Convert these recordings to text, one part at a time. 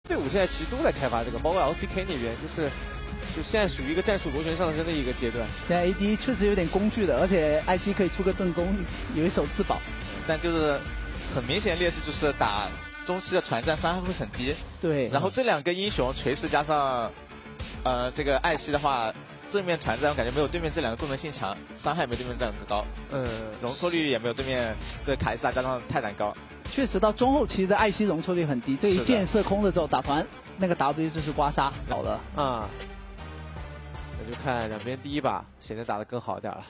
队伍现在其实都在开发这个，包括 LCK 那边，就现在属于一个战术螺旋上升的一个阶段。 现在 AD 确实有点工具的，而且艾希可以出个盾弓，有一手自保。 但就是很明显劣势就是打中期的团战伤害会很低。 对。 然后这两个英雄锤石加上这个艾希的话，正面团战我感觉没有对面这两个功能性强，伤害也没对面这两个高。容错率也没有对面这个卡莉萨加上泰坦高。确实到中后期的艾希容错率很低，这一箭射空的时候打团，那个 W 就是刮痧老了啊。那就看两边第一把谁能打得更好一点了。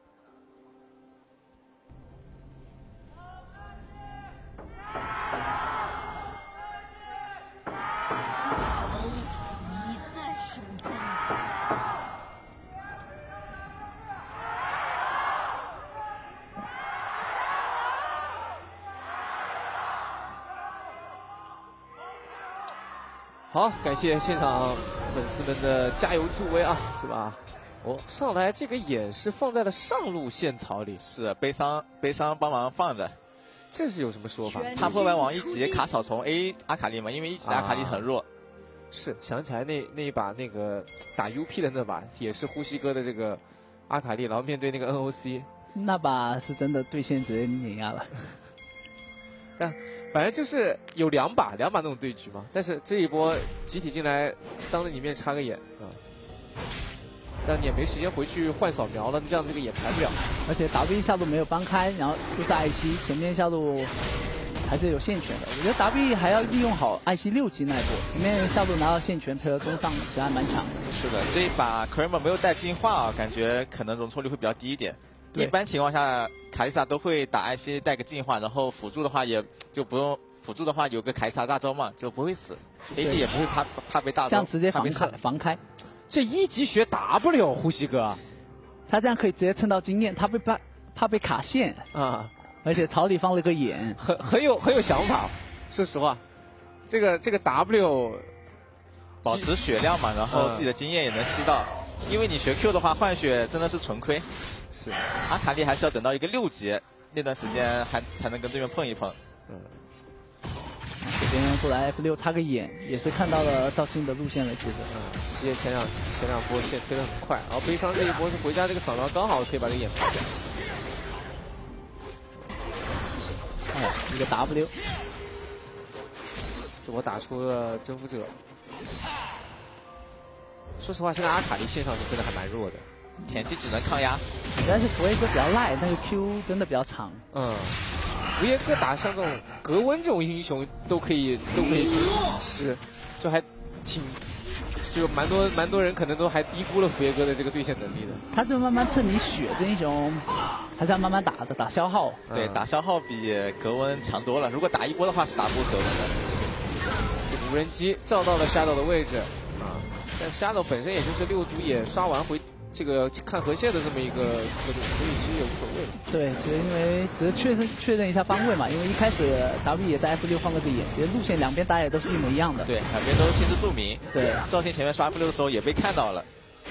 好，感谢现场粉丝们的加油助威啊，是吧？上来这个眼是放在了上路线槽里， 是悲伤帮忙放的， 这是有什么说法？ 他破坏王一级卡草丛 A 阿卡丽嘛，因为一级阿卡丽很弱。 是想起来那一把那个打 UP 的那把，也是呼吸哥的这个阿卡丽，然后面对那个 NOC， 那把是真的对线直接碾压了。 但反正就是有两把那种对局嘛，但是这一波集体进来，当着你面插个眼啊，但你也没时间回去换扫描了，这样这个眼排不了。 而且 W 下路没有帮开，然后又是艾希，前面下路还是有线权的。我觉得 W 还要利用好艾希6级那一波，前面下路拿到线权配合跟上，其实还蛮强的。 是的，这一把 Kramer 没有带进化啊，感觉可能容错率会比较低一点。一般情况下，卡莉萨都会打艾希带个进化，然后辅助的话也就不用，辅助的话有个卡莉萨大招嘛，就不会死 ，AD 也不会怕被大招， 这样直接防开。 这1级学 W 呼吸哥， 他这样可以直接蹭到经验，他怕被卡线啊，而且槽里放了个眼， 很有想法。说实话，这个 W 保持血量嘛，然后自己的经验也能吸到，因为你学 Q 的话换血真的是纯亏。是，阿卡丽还是要等到一个6级那段时间才能跟对面碰一碰。 这边过来 F6 插个眼，也是看到了赵信的路线了。其实， 西野前两波线推得很快，然后悲伤这一波是回家这个扫描刚好可以把这个眼排掉。 一个 W， 这波打出了征服者。说实话，现在阿卡丽线上是真的还蛮弱的。 前期只能抗压， 但是福耶哥比较赖，那个 Q 真的比较长。 福耶哥打像这种格温这种英雄都可以一起吃，就还就蛮多人可能都还低估了福耶哥的这个对线能力的。 他就慢慢蹭你血，这英雄还是要慢慢打的，打消耗。 对，打消耗比格温强多了。如果打一波的话是打不过格温的。 这无人机照到了 Shadow 的位置但 Shadow 本身也就是6组也刷完回。这个看河蟹的这么一个思路，所以其实也无所谓。 对，只是因为只是确认一下方位嘛，因为一开始 W 也在 F6放了个眼，其实路线两边打野都是一模一样的。 对，两边都心知肚明。 对， 赵信前面刷 F6的时候也被看到了。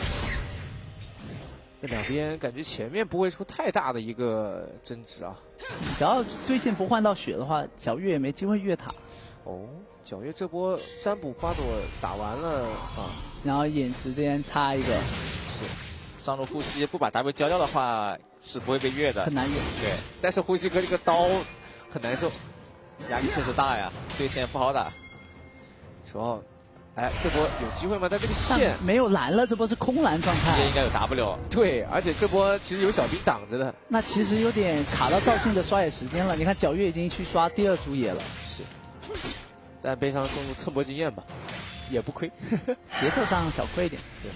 这两边感觉前面不会出太大的一个争执啊。 只要对线不换到血的话，皎月也没机会越塔。 皎月这波占卜花朵打完了然后眼池这边插一个。 是。上路呼吸不把 W 交掉的话是不会被越的， 很难越。 对， 但是呼吸哥这个刀很难受， 压力确实大呀，对线不好打。 主要，这波有机会吗？但这个线没有蓝了，这波是空蓝状态。 应该有 W。 对，而且这波其实有小兵挡着的。 那其实有点卡到赵信的刷野时间了。你看皎月已经去刷第2组野了。 是，但悲伤中路蹭波经验吧，也不亏， 节奏上小亏一点。 是。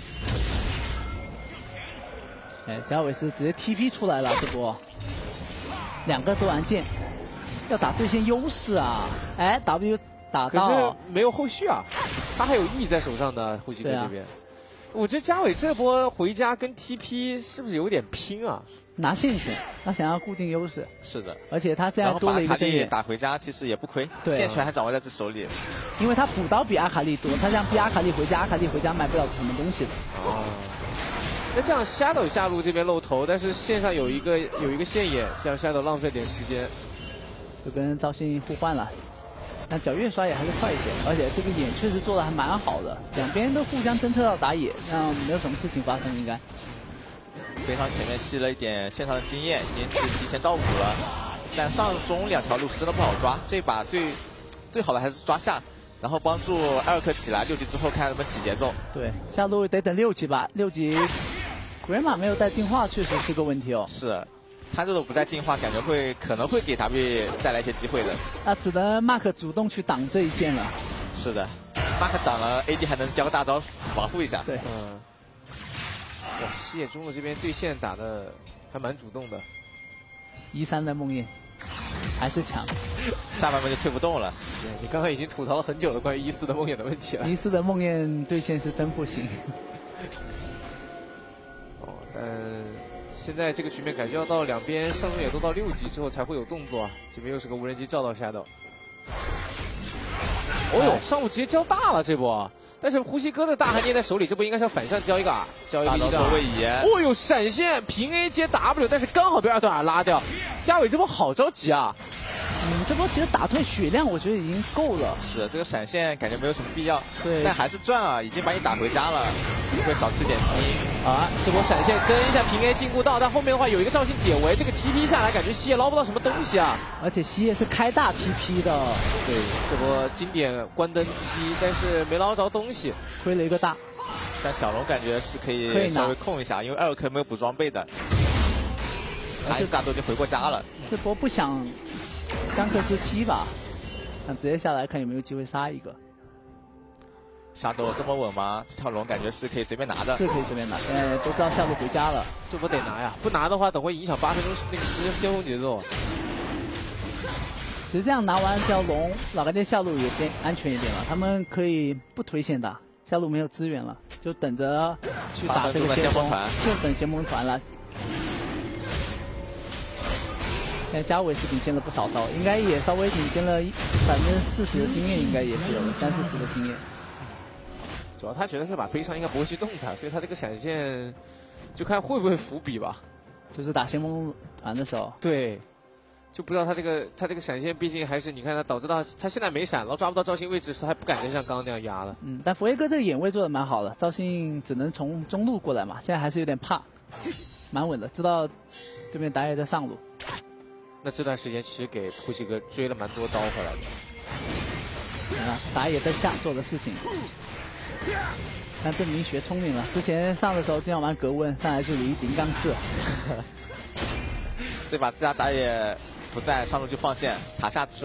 贾伟是直接 TP 出来了，这波2个多完剑，要打对线优势啊！W 打到， 可是没有后续啊，他还有 E 在手上的呼吸哥这边。我觉得嘉伟这波回家跟 TP 是不是有点拼啊？ 拿线权，他想要固定优势。 是的， 而且他现在多了一个阵眼， 打回家其实也不亏，线权还掌握在这手里。 因为他补刀比阿卡丽多，他这样逼阿卡丽回家，阿卡丽回家买不了什么东西的。 那这样 Shadow 下路这边露头，但是线上有一个线眼，这样 Shadow 浪费点时间， 就跟赵信互换了。 但皎月刷野还是快一些，而且这个眼确实做的还蛮好的，两边都互相侦测到打野，让没有什么事情发生应该。 非常前面吸了一点线上的经验，已经是提前到5了，但上中2条路是真的不好抓，这把最好的还是抓下，然后帮助艾尔克起来6级之后看能不能起节奏。 对，下路得等6级吧，6级 Grandma 没有带进化确实是个问题哦。 是。他这种不带进化，感觉可能会给 W 带来一些机会的。 那只能 Mark 主动去挡这一剑了。 是的 ，Mark 挡了 ，AD 还能交个大招保护一下。 对， 哇，西野中的这边对线打的还蛮主动的。 1-3的梦魇还是强， 下半部就推不动了。 是你刚刚已经吐槽了很久了关于1-4的梦魇的问题了。 1-4的梦魇对线是真不行。 哦，但现在这个局面感觉要到两边上路也都到6级之后才会有动作啊。这边又是个无人机照到 Shadow。哦呦，上路直接交大了这波。但是呼吸哥的大还捏在手里，这波应该是要反向交一个啊，交一个大招做位移。 哦呦，闪现平 A 接 W， 但是刚好被2段拉掉。嘉伟这波好着急啊！ 这波其实打退血量，我觉得已经够了。 是这个闪现感觉没有什么必要， 对， 但还是赚啊，已经把你打回家了，不会少吃点兵啊。这波闪现跟一下平 A 进步到，但后面的话有一个赵信解围，这个 TP 下来感觉西野捞不到什么东西啊。 而且西野是开大 TP 的， 对，这波经典关灯 T， 但是没捞着东西， 亏了一个大。 但小龙感觉是可以稍微控一下，因为艾尔克没有补装备的，卡伊斯塔都已经回过家了。 这波不想香克斯 T 吧，想直接下来看有没有机会杀一个。 沙斗这么稳吗？这条龙感觉是可以随便拿的， 是可以随便拿。现在都知道下路回家了， 这波得拿呀，不拿的话等会影响8分钟那个先锋节奏。 其实这样拿完这条龙，老干爹下路也变安全一点了，他们可以不推线打，下路没有资源了，就等着去打这个先锋团，就等先锋团了。现在嘉伟是领先了不少刀，应该也稍微领先了40%的经验，应该也是有了30%的经验。 主要他觉得这把悲伤应该不会去动他，所以他这个闪现就看会不会伏笔吧。 就是打先锋团的时候， 对，就不知道他这个闪现，毕竟还是你看他导致他现在没闪，然后抓不到赵信位置，他还不敢再像刚刚那样压了。 但佛爷哥这个眼位做的蛮好的，赵信只能从中路过来嘛，现在还是有点怕，蛮稳的，知道对面打野在上路。 那这段时间其实给呼吸哥追了蛮多刀回来的。 打野在下做的事情。但证明学聪明了，之前上的时候经常玩格温，上来这里0杠4。 这把自家打野不在，上路就放线，塔下吃。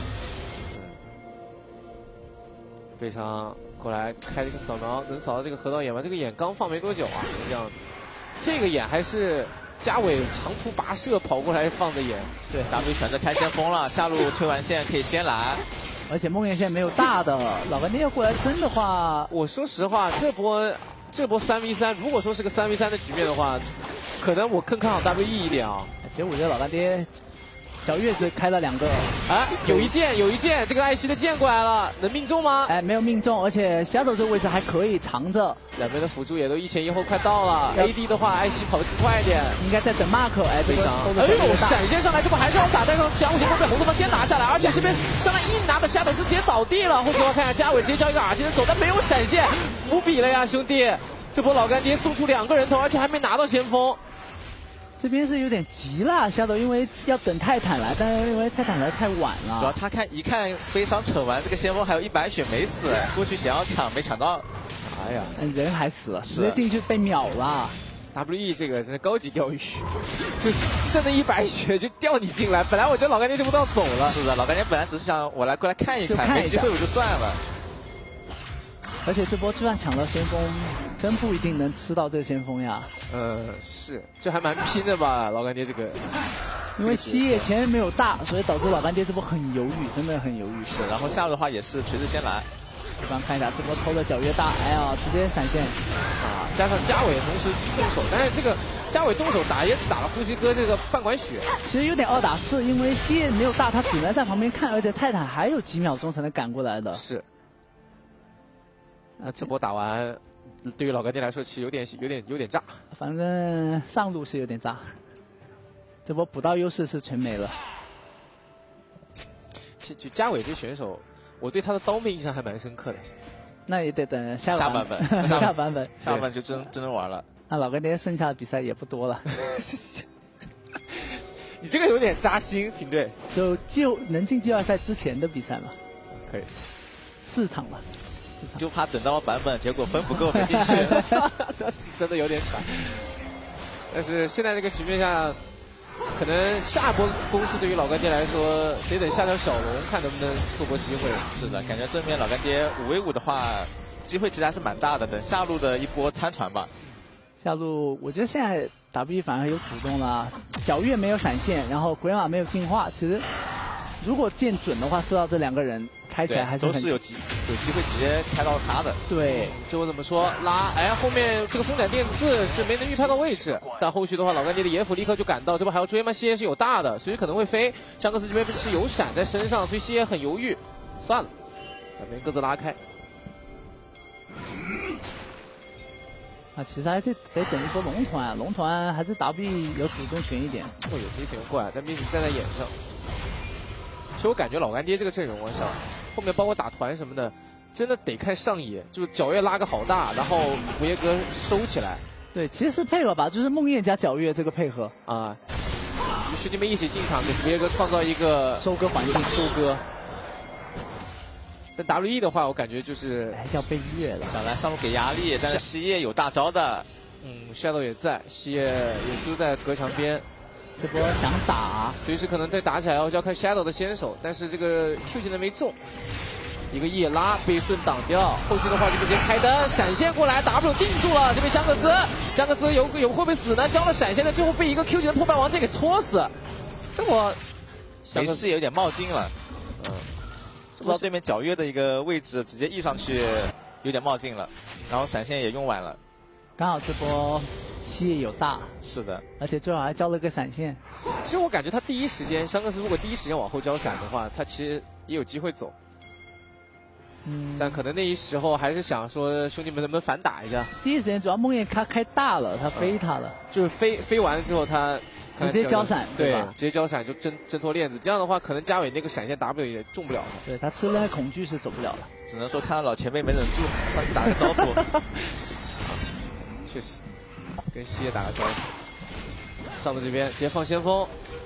悲伤过来开了一个扫描，能扫到这个河道眼吗？这个眼刚放没多久啊，这样，这个眼还是嘉伟长途跋涉跑过来放的眼。 对 ，W 选择开先锋了，下路推完线可以先来。 而且梦魇现在没有大的，老干爹要过来争的话， 我说实话，这波3v3，如果说是个3v3的局面的话，可能我更看好 WE 一点啊。 其实我觉得老干爹小月子开了2个， 哎，有一剑，这个艾希的剑过来了，能命中吗？ 哎，没有命中，而且 Shadow 这个位置还可以藏着。 两边的辅助也都一前一后，快到了。AD 的话，艾希跑得更快一点， 应该在等 Mark。哎， 悲伤。哎呦，闪现上来，这波还是要打，但是小五前锋被红头方先拿下来，而且这边上来一拿的 Shadow 是直接倒地了。后期我看一下嘉伟直接交一个耳机能走，但没有闪现，伏笔了呀，兄弟！这波老干爹送出2个人头，而且还没拿到先锋。 这边是有点急了，下头因为要等泰坦来，但是因为泰坦来太晚了。 主要他一看悲伤逞完这个先锋还有100血没死，过去想要抢没抢到， 哎呀， 人还死了，直接进去被秒了。 WE 这个真是高级钓鱼，就是剩的100血就钓你进来。本来我觉得老干爹这波都要走了。 是的，老干爹本来只是想我来过来看一看，没机会我就算了。 而且这波就算抢到先锋，真不一定能吃到这个先锋呀。 是，这还蛮拼的吧，老干爹这个。 因为西野前面没有大，所以导致老干爹这波很犹豫，真的很犹豫。 是，然后下路的话也是锤子先来。 对方看一下这波偷的皎月大，哎呀，直接闪现啊！加上嘉伟同时动手，但是这个嘉伟动手打也只打了呼吸哥这个半管血， 其实有点2打4，因为西野没有大，他只能在旁边看，而且泰坦还有几秒钟才能赶过来的。 是。那这波打完，对于老干爹来说，其实有点炸。 反正上路是有点炸，这波补刀优势是全没了。 就嘉伟这选手，我对他的刀妹印象还蛮深刻的。 那也得等下版本， 下版本， 下版本就真能玩了。 那老干爹剩下的比赛也不多了。 你这个有点扎心，平队。 就能进季后赛之前的比赛嘛？ 可以 ，4场吧。 就怕等到版本，结果分不够没进去， 那是真的有点惨。但是现在这个局面下，可能下波攻势对于老干爹来说，得等下条小龙看能不能错过机会。 是的，感觉正面老干爹5v5的话，机会其实还是蛮大的。等下路的一波参传吧。 下路我觉得现在 W 反而有主动了，皎月没有闪现，然后鬼马没有进化。其实如果见准的话，知道这2个人开起来还是都是有机会直接开到杀的。 对， 这我怎么说？拉，哎，后面这个风斩电刺是没能预判到位置，但后续的话，老干爹的野辅立刻就赶到，这波还要追吗？西野是有大的，所以可能会飞。香克斯这边是有闪在身上，所以西野很犹豫，算了，两边各自拉开。 啊，其实还是得等一波龙团，龙团还是 W 有主动权一点。 哦，有明显过来，但明显站在眼上。其实我感觉老干爹这个阵容啊，像后面包括打团什么的，真的得看上野，就是皎月拉个好大，然后福耶哥收起来。 对，其实是配合吧，就是梦魇加皎月这个配合啊，兄弟们一起进场给福耶哥创造一个收割环境， 收割。但 WE 的话，我感觉就是要被虐了， 想来上路给压力，但是西叶有大招的， Shadow 也在，西叶也就在隔墙边。 这波想打， 随时可能对打起来就要看 Shadow 的先手，但是这个 Q 技能没中，一个夜拉被盾挡掉，后续的话就直接开灯闪现过来 ，W 定住了，这边香克斯有会不会死呢？交了闪现的，最后被一个 Q 技能破败王剑给戳死，这我没事有点冒进了，不知道对面皎月的一个位置直接 E 上去，有点冒进了，然后闪现也用完了， 刚好这波西野有大， 是的， 而且最后还交了个闪现。 其实我感觉他第一时间，香克斯如果第一时间往后交闪的话，他其实也有机会走。但可能那一时候还是想说兄弟们能不能反打一下。 第一时间主要梦魇他开大了，他飞他了， 就是飞完了之后他直接交闪， 对吧？ 直接交闪就挣脱链子，这样的话可能嘉伟那个闪现 W 也中不了他。 对他吃了那恐惧是走不了了， 只能说看到老前辈没忍住，上去打个招呼。 确实，跟西野打个招呼。上路这边直接放先锋。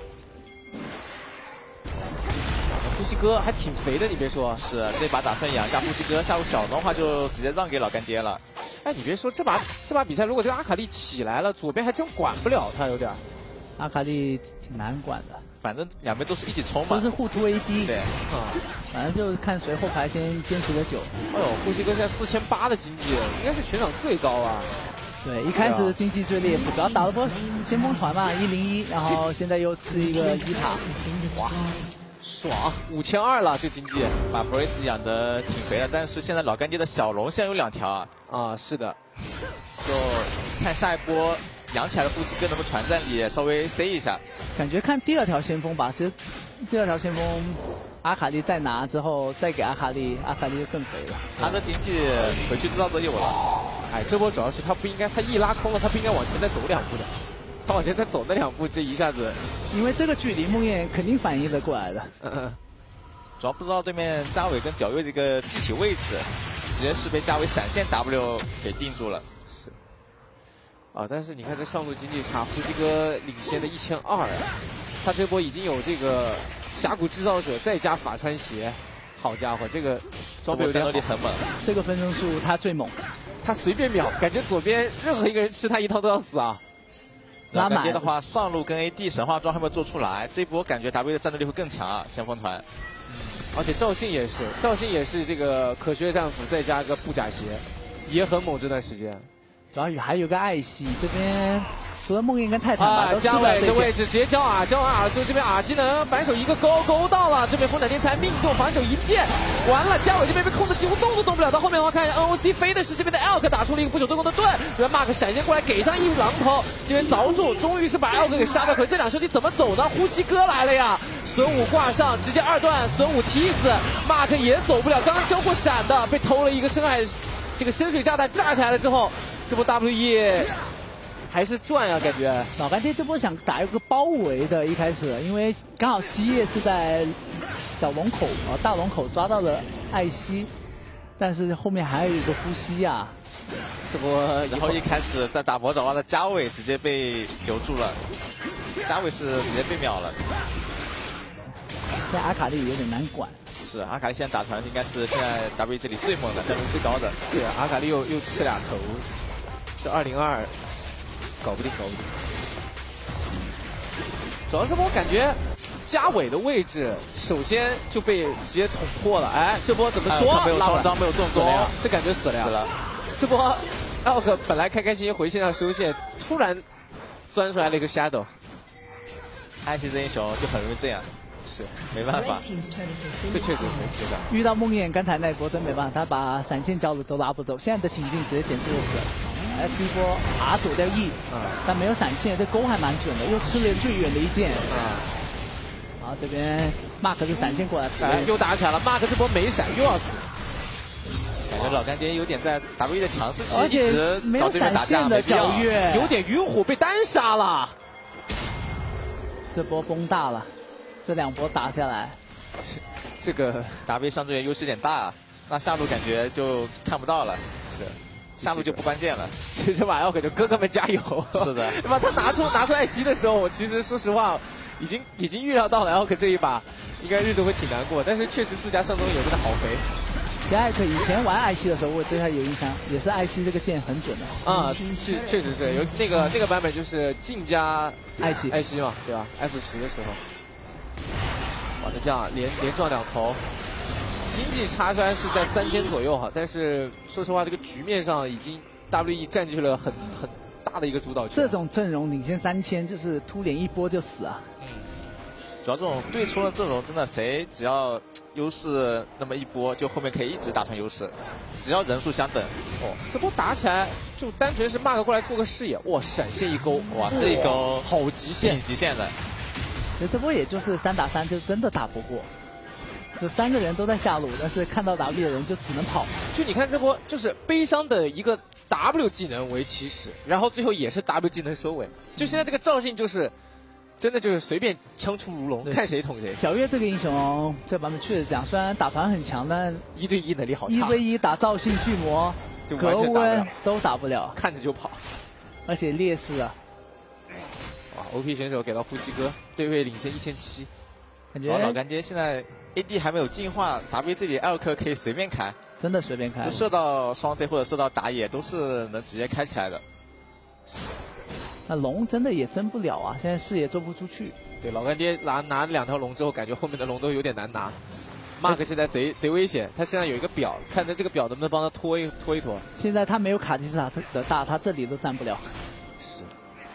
呼吸哥还挺肥的，你别说。 是，这把打算养一下呼吸哥，下路小龙的话就直接让给老干爹了。 哎，你别说，这把比赛如果这个阿卡丽起来了，左边还真管不了他，有点。 阿卡丽挺难管的， 反正两边都是一起冲嘛， 都是互突 AD。 对， 反正就是看谁后排先坚持的久。 哎呦，呼吸哥现在4800的经济，应该是全场最高啊。 对，一开始经济最劣势，主要打了波先锋团嘛，101，然后现在又吃一个1塔， 哇，爽，5200了这经济， 把弗瑞斯养的挺肥的，但是现在老干爹的小龙现在有2条啊。 啊，是的， 就看下一波养起来的呼吸哥能不能团战里稍微塞一下。 感觉看第2条先锋吧，其实第2条先锋阿卡丽再拿之后再给阿卡丽就更肥了。 他的经济回去制造者有了。 哎，这波主要是他不应该，他一拉空了，他不应该往前再走2步的，他往前再走那2步，这一下子， 因为这个距离梦魇肯定反应得过来的。 主要不知道对面嘉伟跟皎月这个具体位置，直接是被嘉伟闪现 W 给定住了。 是。啊，但是你看这上路经济差，呼吸哥领先的1200啊，他这波已经有这个峡谷制造者再加法穿鞋，好家伙，这个装备有点战斗力很猛， 这个分身术他最猛， 他随便秒，感觉左边任何一个人吃他一套都要死啊。 拉满的话，上路跟 AD 神话装还没有做出来，这波感觉 W 的战斗力会更强啊，先锋团。 而且赵信也是这个可学战斧再加个布甲鞋，也很猛这段时间。 主要还有个艾希这边。除了梦魇跟泰坦吧， 嘉伟这位置直接交啊，就这边技能反手一个勾到了，这边风斩天才命中反手一剑，完了嘉伟这边被控的几乎动都动不了，到后面的话看一下 NOC 飞的是这边的 Elk 打出了一个不朽对攻的盾，这边 Mark 闪现过来给上一榔头，这边凿住，终于是把 Elk 给杀掉，可这2兄弟怎么走呢？呼吸哥来了呀，孙武挂上直接2段，孙武踢死 Mark 也走不了，刚刚交过闪的被偷了一个这个深水炸弹炸起来了之后，这波 WE。还是赚啊，感觉老干爹这波想打一个包围的，一开始因为刚好西叶是在小龙口大龙口抓到了艾希，但是后面还有一个呼吸啊。 这波然后一开始在打魔爪蛙的嘉伟直接被留住了，嘉伟是直接被秒了。 现在阿卡丽有点难管。 是阿卡丽现在打团应该是现在 W 这里最猛的，战斗最高的。 对啊，阿卡丽又吃俩头，这202搞不定。主要这波感觉嘉伟的位置首先就被直接捅破了，哎，这波怎么说？ 没有双张，没有动作， 这感觉死了呀！这波 Elk 本来开开心心回线上收线，突然钻出来了一个 Shadow。 艾希这英雄就很容易这样，是没办法， 这确实没办法。 遇到梦魇刚才那一波真没办法，他把闪现交的都拉不走，现在的挺进直接减40。第一波躲掉 E， 但没有闪现，这钩还蛮准的，又吃了最远的一剑。好，这边 Mark 是闪现过来， 又打起来了。Mark 这波没闪，又要死。 感觉老干爹有点在 W 的强势期， 而且没有闪现的皎月， 有点晕火被单杀了。 这波崩大了，这2波打下来， 这个 W 上支援优势有点大啊，那下路感觉就看不到了。是。下路就不关键了， 其实马耀可就哥哥们加油。 是的， 对吧？他拿出艾希的时候，我其实说实话，已经预料到了艾克这一把应该日子会挺难过，但是确实自家上中野真的好肥。 艾克以前玩艾希的时候，我对他有印象，也是艾希这个剑很准的。 啊，是确实是有那个版本就是静加艾希嘛，对吧 ？F10的时候，哇，这样连撞2头。经济差虽然是在3000左右哈，但是说实话，这个局面上已经 WE 占据了很大的一个主导权。 这种阵容领先3000，就是突脸一波就死啊。 主要这种对冲的阵容，真的谁只要优势那么一波，就后面可以一直打团优势，只要人数相等。 这波打起来就单纯是 Mark 过来做个视野，哇，闪现一勾，哇，这一勾好极限， 挺极限的。 所以这波也就是3打3，就真的打不过。这3个人都在下路，但是看到 W 的人就只能跑。 就你看这波，就是悲伤的一个 W 技能为起始，然后最后也是 W 技能收尾。就现在这个赵信就是，真的就是随便枪出如龙，看谁捅谁。 皎月这个英雄这版本确实这样，虽然打团很强，但 1对1能力好差。 1v1打赵信、巨魔、格温都打不了， 看着就跑， 而且劣势啊。 哇 ，OP 选手给到呼吸哥，对位领先1700。 感觉老干爹现在 AD 还没有进化 ，W 这里艾克可以随便开， 真的随便开， 就射到双 C 或者射到打野都是能直接开起来的。 那龙真的也争不了啊，现在视野做不出去。 对，老干爹拿2条龙之后，感觉后面的龙都有点难拿。Mark 现在贼危险，他身上有一个表，看着这个表能不能帮他拖一拖。 现在他没有卡蒂斯塔的大，他这里都站不了。 是。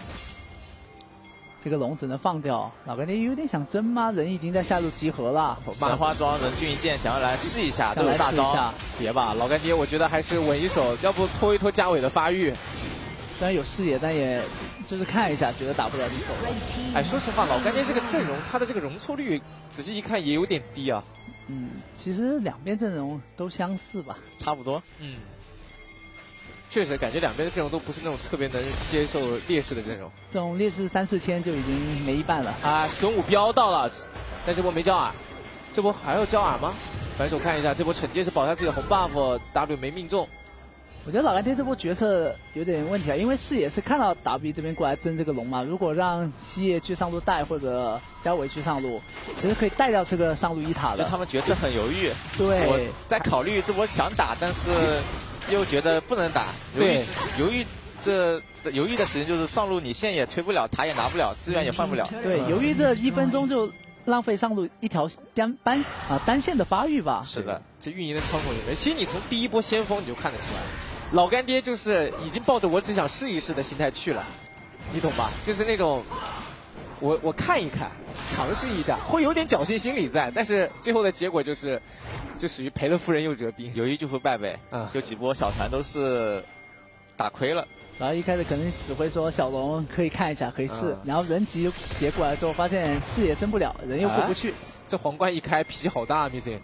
这个龙只能放掉，老干爹有点想争吗？人已经在下路集合了。 麻花庄人均一剑想要来试一下，都有大招。 别吧，老干爹，我觉得还是稳一手，要不拖一拖嘉伟的发育。 虽然有视野，但也就是看一下，觉得打不了就走了。 哎，说实话，老干爹这个阵容，他的这个容错率，仔细一看也有点低啊。 其实两边阵容都相似吧， 差不多。 确实感觉两边的阵容都不是那种特别能接受劣势的阵容。 这种劣势3、4千就已经没一半了啊！玄武飙到了，但这波没交耳，这波还要交耳吗？反手看一下，这波惩戒是保下自己的红 buff，W 没命中。 我觉得老干爹这波决策有点问题啊，因为视野是看到 W 这边过来争这个龙嘛，如果让西野去上路带或者嘉伟去上路，其实可以带掉这个上路1塔的。 就他们决策很犹豫。 对， 我在考虑这波想打，但是又觉得不能打。 对， 犹豫的时间就是上路你线也推不了，塔也拿不了，资源也换不了。 对，犹豫这1分钟就浪费上路一条单线的发育吧。 是的， 这运营的操控也没。其实你从第一波先锋你就看得出来，老干爹就是已经抱着我只想试一试的心态去了，你懂吧？就是那种我看一看，尝试一下，会有点侥幸心理在，但是最后的结果就是就属于赔了夫人又折兵， 犹豫就会败北。就几波小团都是打亏了。 然后一开始可能指挥说小龙可以看一下，可以试，然后人急结过来之后，发现视野争不了，人又过不去。 这皇冠一开，脾气好大 ，Missing。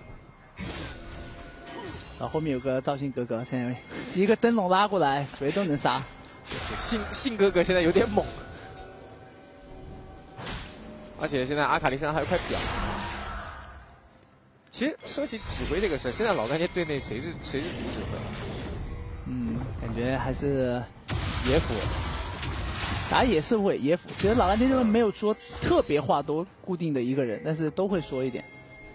然后后面有个赵信哥哥，现在一个灯笼拉过来，谁都能杀。 信哥哥现在有点猛，而且现在阿卡丽身上还有块表。 其实说起指挥这个事，现在老干爹队内谁是主指挥？ 感觉还是野辅。 打野是会野辅。其实老干爹这边没有说特别话多固定的一个人，但是都会说一点。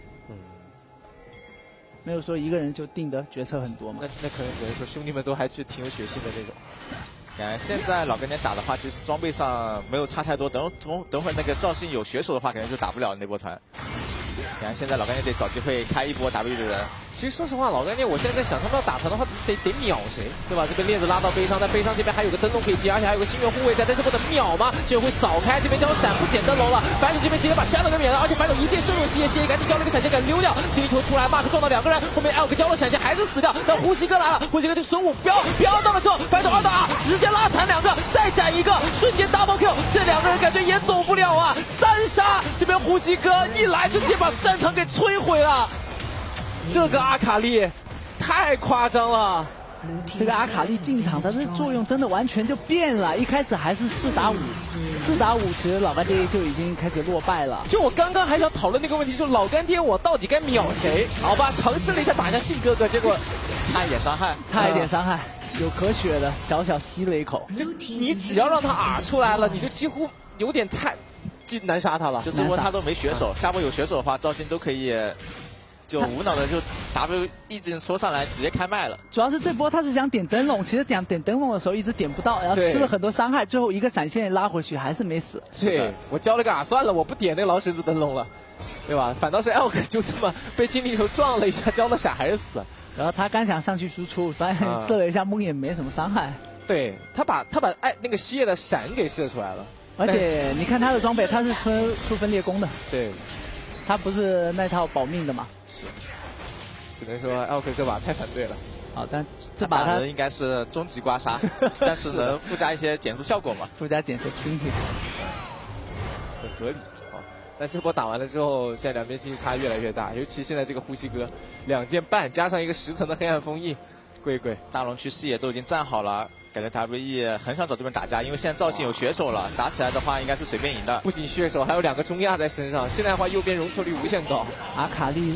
没有说一个人就定的决策很多嘛。 那可能只能说兄弟们都还是挺有血性的那种。 现在老干爹打的话，其实装备上没有差太多。等会那个赵信有血手的话，可能就打不了那波团。现在老干爹得找机会开一波 W 的人。其实说实话，老干爹我现在在想，他们要打团的话，得秒谁，对吧？这边链子拉到悲伤，但悲伤这边还有个灯笼可以接，而且还有个星月护卫在，但是不能秒吗？就会扫开，这边交闪不捡灯笼了。反手这边直接把 Shadow 给免了，而且反手一剑射入西野，赶紧交了一个闪现给溜掉。这一球出来 ，Mark 撞到2个人，后面 Elk 交了闪现还是死掉。但呼吸哥来了，呼吸哥这个孙武飙到了之后，反手2打2，直接拉残2个，再斩1个，瞬间 double kill， 这2个人感觉也走不了啊！3杀，这边呼吸哥一来就直接把战场给摧毁了。这个阿卡丽太夸张了。 这个阿卡丽进场，它的作用真的完全就变了。一开始还是4打5，4打5，其实老干爹就已经开始落败了。 就我刚刚还想讨论那个问题，就是老干爹我到底该秒谁？好吧，尝试了一下打一下信哥哥，结果差一点伤害， 有咳血的，小吸了一口。 就你只要让他出来了，你就几乎有点难杀他了。 就这波他都没血手，下波有血手的话，赵鑫都可以。就无脑的就 W 一直戳上来，直接开麦了。 主要是这波他是想点灯笼，其实点灯笼的时候一直点不到，然后吃了很多伤害，最后一个闪现拉回去还是没死。 对，我交了个算了，我不点那个劳什子灯笼了，对吧？反倒是 Elk 就这么被精灵球撞了一下，交了闪还是死。 然后他刚想上去输出，发现射了一下梦魇没什么伤害。 对他把那个西叶的闪给射出来了， 而且你看他的装备，他是出分裂弓的。 对。 他不是那套保命的嘛？ 是，只能说 Elk 这把太反对了。 好，但这把他应该是终极刮痧，但是能附加一些减速效果嘛？ 附加减速 Trinity， 很合理。好，但这波打完了之后，现在两边经济差越来越大，尤其现在这个呼吸哥2件半加上一个10层的黑暗封印，贵大龙区视野都已经站好了。感觉 WE 很想找对面打架，因为现在赵信有血手了，打起来的话应该是随便赢的。 不仅血手，还有2个中亚在身上。现在的话，右边容错率无限高。 阿卡丽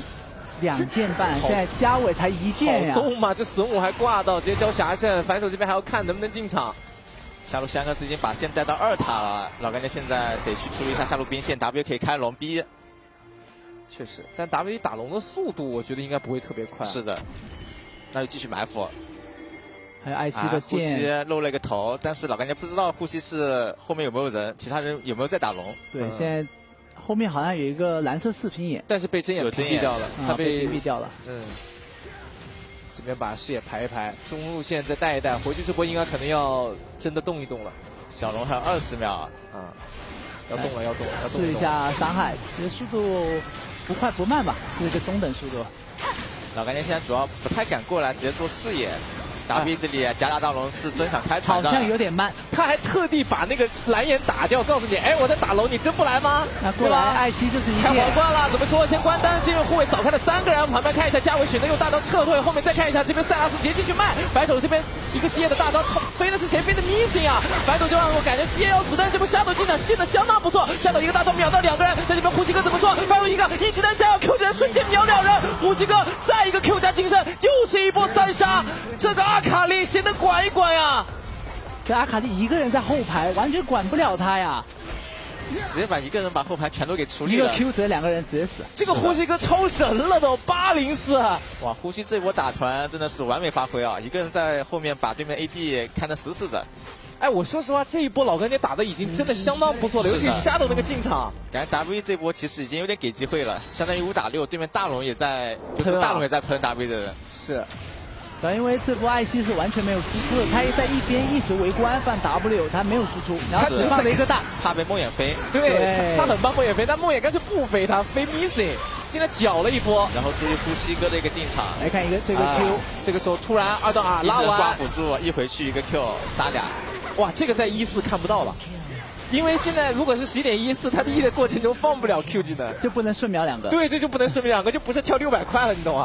2件半，现在嘉伟才1件呀。 好动嘛，这损武还挂到，直接交峡阵。反手这边还要看能不能进场。 下路香克斯已经把线带到2塔了，老干爹现在得去处理一下下路兵线 ，W 可以开龙 B。 确实，但 W 打龙的速度，我觉得应该不会特别快。 是的，那就继续埋伏。 还有艾希的剑， 呼吸露了一个头，但是老干爹不知道呼吸是后面有没有人，其他人有没有在打龙。 对，现在后面好像有一个蓝色4屏眼， 但是被针眼屏蔽掉了，他被屏蔽掉了。 这边把视野排一排，中路线再带一带，回去这波应该可能要真的动一动了。 小龙还有20秒要动了，要动了，要动了。 试一下伤害，其实速度不快不慢吧，是一个中等速度。 老干爹现在主要不太敢过来直接做视野。W 这里假打大龙是真想开船的，好像有点慢。 他还特地把那个蓝眼打掉，告诉你，哎，我在打龙，你真不来吗？ 那过来，艾希就是一开皇冠了。怎么说？先关单，这边护卫扫开了3个人。旁边看一下嘉伟选择用大招撤退，后面再看一下这边塞拉斯直接进去卖。白手这边几个西叶的大招，飞的是谁？飞的 Missing 啊！白手就让我感觉西叶要死，但是这波 Shadow 进场进的相当不错。Shadow 一个大招秒到2个人，在这边呼吸哥怎么说？白手一个一技能加要 Q 技能瞬间秒2人，呼吸哥再一个 Q 加精神，就是一波3杀。这个阿卡丽谁能管一管呀？ 这阿卡丽一个人在后排，完全管不了他呀！ 直接把一个人把后排全都给处理了， 一个 Q 直接2个人直接死。 这个呼吸哥超神了都804！ 哇，呼吸这波打团真的是完美发挥啊！一个人在后面把对面 AD 看得死死的。 哎，我说实话，这一波老干爹打的已经真的相当不错了，尤其是 Shadow 那个进场， 感觉 W 这波其实已经有点给机会了，相当于5打6，对面大龙也在，就是大龙也在喷 W 的人。 是。 因为这波艾希是完全没有输出的，他在一边一直围观放 W， 他没有输出，然后只放了一个大， 怕被梦魇飞。 对，他很怕梦魇飞，但梦魇干脆不飞他，飞 Missing， 进来搅了一波。 然后注意呼吸哥的一个进场， 来看一个这个 Q， 这个时候突然2到2拉完， 挂辅助一回去一个 Q 杀俩。 哇，这个在1-4看不到了。因为现在如果是11.14，他的E的过程中放不了 Q 技能， 就不能顺秒2个。 对，这就不能顺秒2个，就不是跳600块了，你懂吗？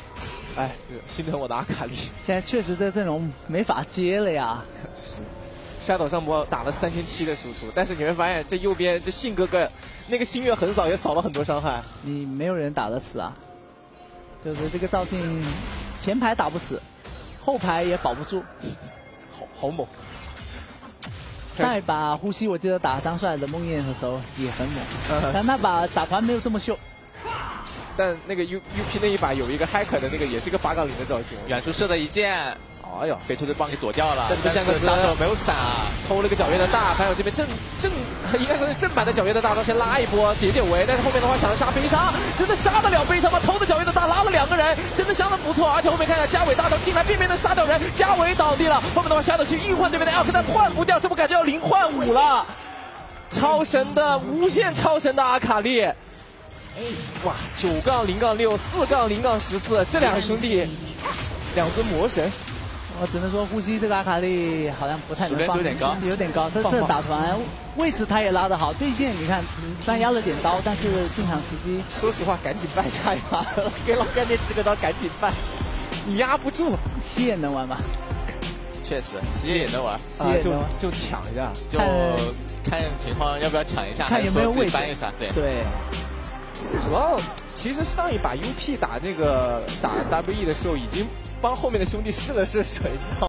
哎，心疼我的阿卡丽。 现在确实这阵容没法接了呀。 是， 沙岛上波打了3700的输出，但是你会发现这右边这信哥哥那个星月横扫也扫了很多伤害。 你没有人打得死啊，就是这个赵信前排打不死，后排也保不住， 好猛。 上一把呼吸我记得打张帅的梦魇的时候也很猛，但那把打团没有这么秀。 但那个 UP 那一把有一个 hacker 的那个也是个8杠0的造型， 远处射的一箭， 哎呦， 被兔子棒给躲掉了， 但是杀手没有闪， 偷了个皎月的大，还有这边应该说是正版的皎月的大招先拉一波解围，但是后面的话想要杀悲伤，真的杀得了悲伤吗？偷的皎月的大拉了2个人，真的相当不错，而且后面看一下嘉伟大招进来便能杀掉人，嘉伟倒地了，后面的话下头去硬换对面的 L， 但换不掉，这不感觉要0换5了，超神的无限超神的阿卡丽。哇，9杠0杠6，4杠0杠14，这两个兄弟，2尊魔神。 我只能说呼吸这个阿卡丽好像不太能放， 有点高， 有点高。这打团位置他也拉得好，对线你看虽然压了点刀，但是进场时机， 说实话赶紧办下一把，给老干爹支个刀赶紧办，你压不住。 西也能玩吧？ 确实，西也能玩， 就抢一下， 就看情况要不要抢一下， 看有没有位置搬一下，对。 主要其实上一把 UP 打那个打 WE 的时候，已经帮后面的兄弟试了试水，你知道吗？